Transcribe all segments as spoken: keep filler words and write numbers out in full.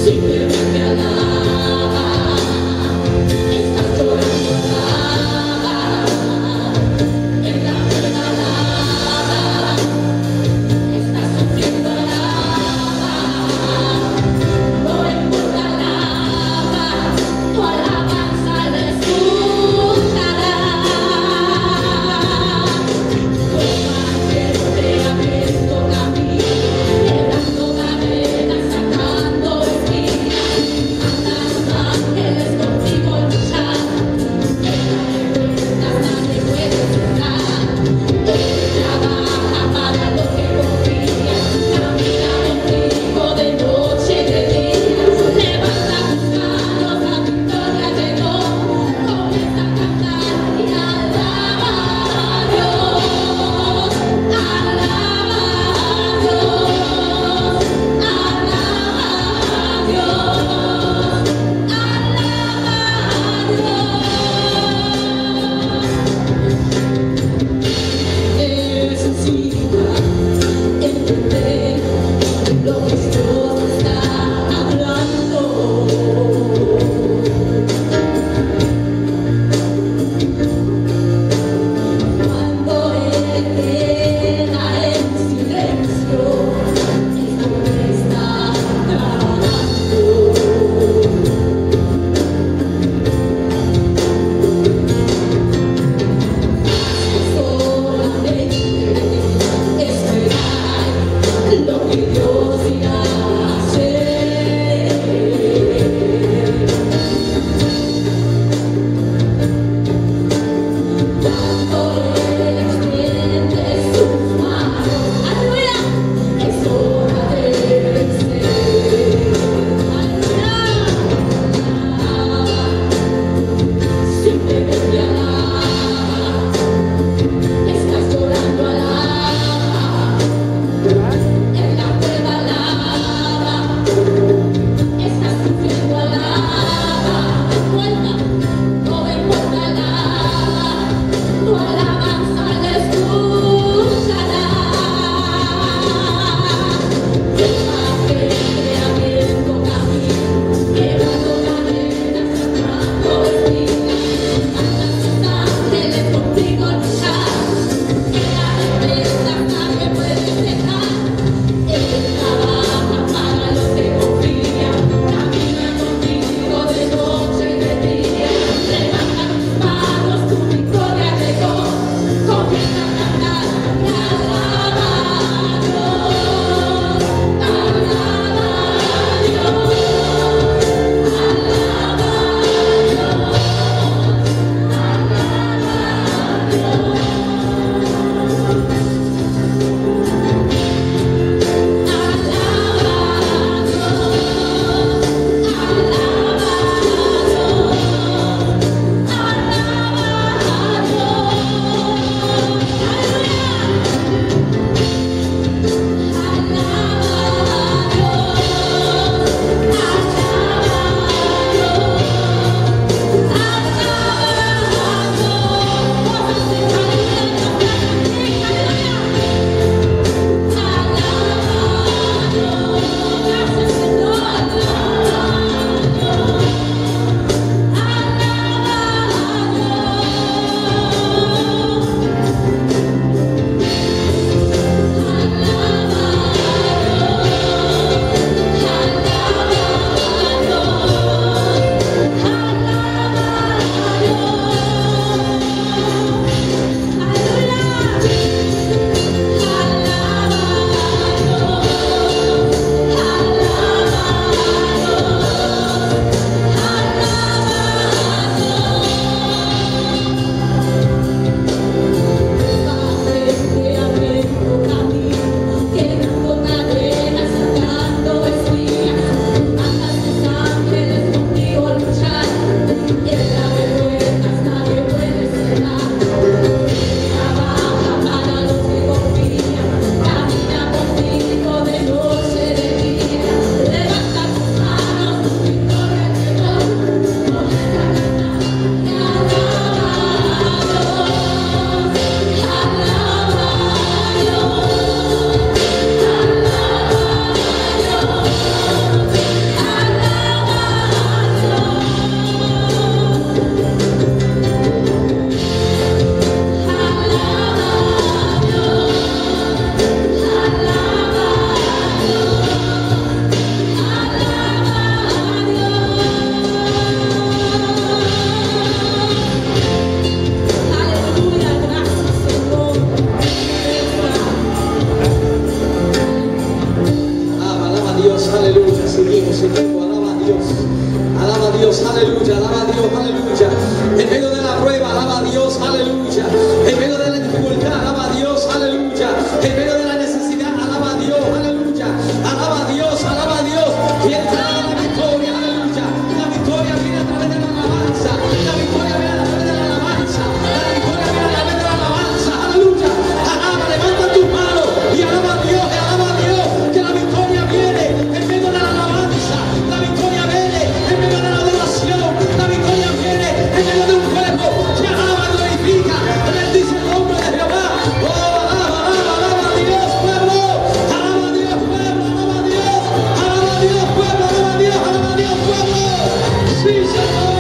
Quebrando cadenas, sacando espinas. aleluya. Seguimos, seguimos. Alaba a Dios. Alaba a Dios, aleluya. Alaba a Dios, aleluya. En medio de la prueba, alaba a Dios, aleluya. En medio de la dificultad, alaba a Dios, aleluya. En medio de la necesidad, alaba a Dios, aleluya. Alaba a Dios, alaba a Dios. Y Él te da la victoria, aleluya. La victoria viene a través de la alabanza. La victoria viene a través de la alabanza. La victoria viene a través de la alabanza, aleluya. Alaba, levanta tus manos y alaba a Dios, y alaba a Dios. Que la victoria viene en medio de la alabanza. La victoria viene en medio de la adoración. La victoria viene en medio de un cuerpo que alaba, glorifica, bendice el nombre de Jehová. Oh, alaba, alaba, alaba a Dios, pueblo. Alaba a Dios, pueblo, alaba a Dios. Alaba a Dios, pueblo, alaba a Dios, alaba a Dios, pueblo. Sí, Señor.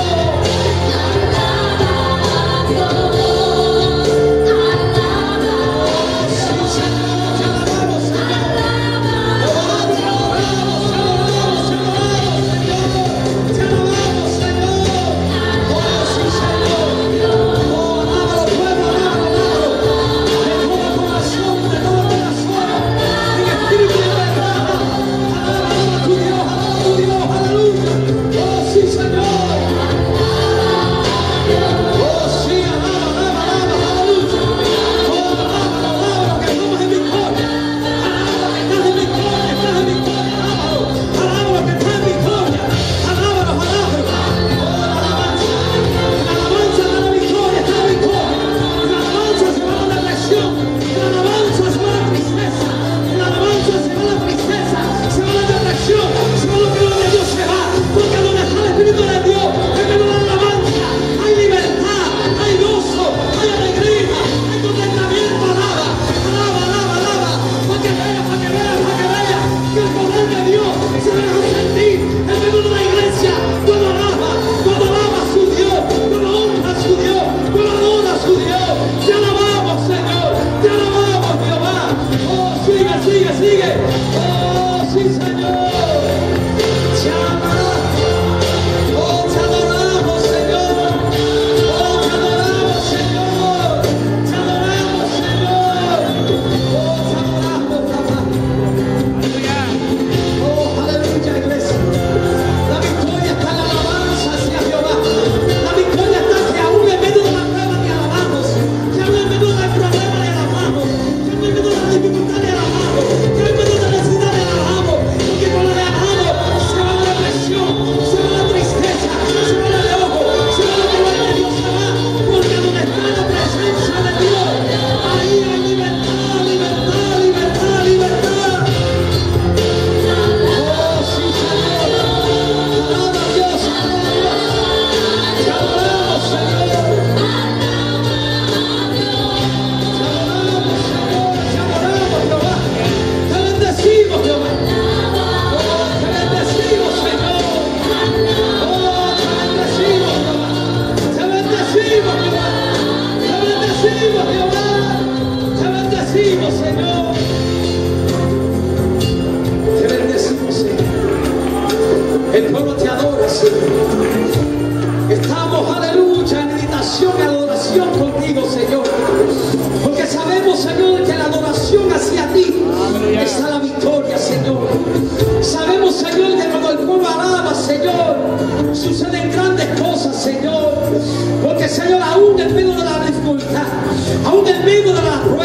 Señor, aún en medio de la dificultad, aún en medio de la